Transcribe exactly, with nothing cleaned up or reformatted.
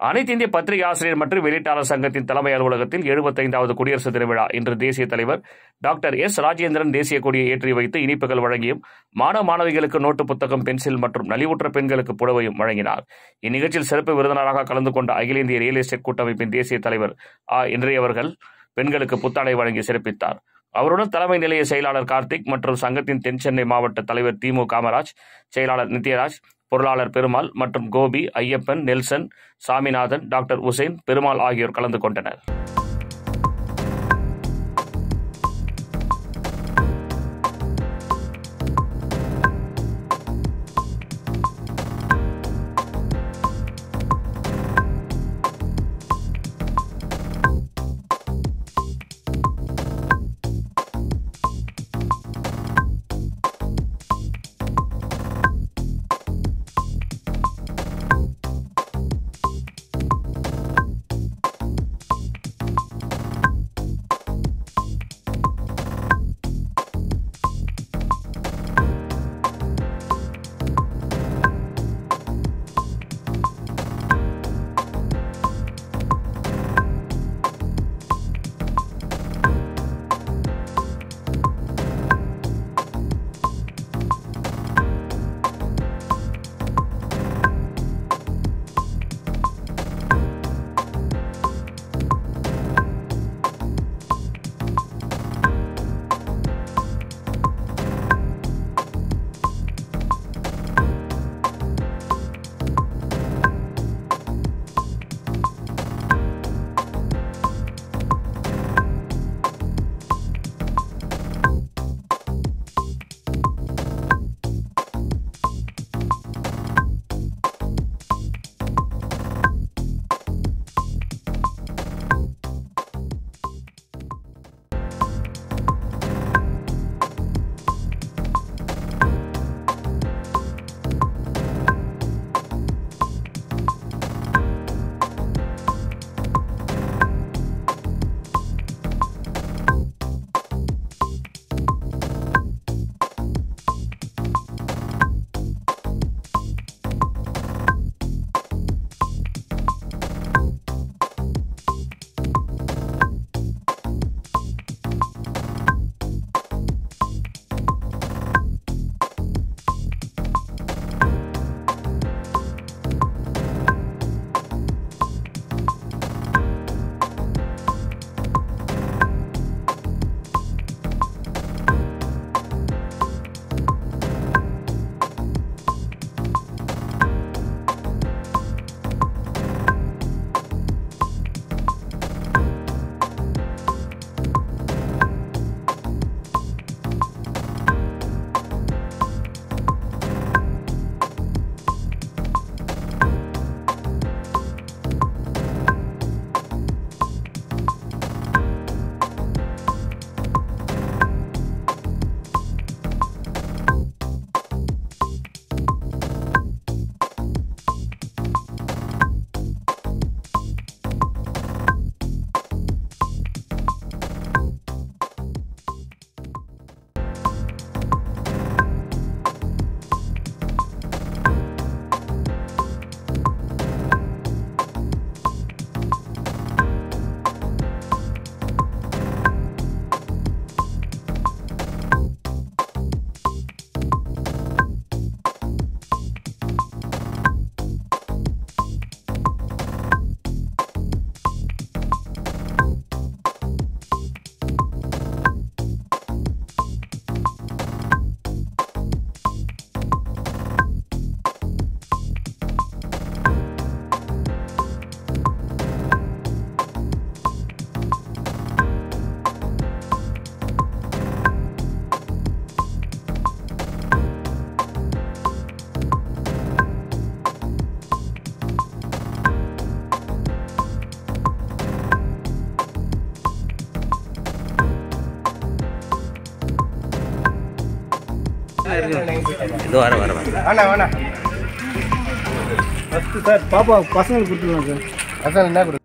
அனைத்து இந்திய பத்திரிகை ஆசிரியர் மற்றும் வெளியீட்டாளர் சங்கத்தின் தலைமை அலுவலகத்தில் எழுபத்தைந்தாவது குடியரசு தின விழா இன்று தேசிய தலைவர் டாக்டர் எஸ் ராஜேந்திரன் தேசிய கொடியை ஏற்றி வைத்து இனிப்புகள் வழங்கியும் மாணவ மாணவிகளுக்கு நோட்டு புத்தகம், பென்சில் மற்றும் நலிவுற்ற பெண்களுக்கு புடவையும் வழங்கினார். இந்நிகழ்ச்சியில் சிறப்பு விருந்தினராக கலந்து கொண்ட அகில இந்திய ரியல் எஸ்டேட் கூட்டமைப்பின் தேசிய தலைவர் ஆ இன்றையவர்கள் பெண்களுக்கு புத்தாடை வழங்கி சிறப்பித்தார். அவருடன் தலைமை நிலைய செயலாளர் கார்த்திக் மற்றும் சங்கத்தின் தென் சென்னை மாவட்ட தலைவர் திமு காமராஜ், செயலாளர் நித்யராஜ், பொருளாளர் பெருமாள் மற்றும் கோபி, ஐயப்பன், நெல்சன், சாமிநாதன், டாக்டர் உசேன், பெருமாள் ஆகியோர் கலந்து கொண்டனர். இது வர வர வேணா வேணா ஃபஸ்ட்டு சார் பாப்பா பசங்களுக்கு கொடுத்துருவோம் சார். அதான் என்ன கொடுத்து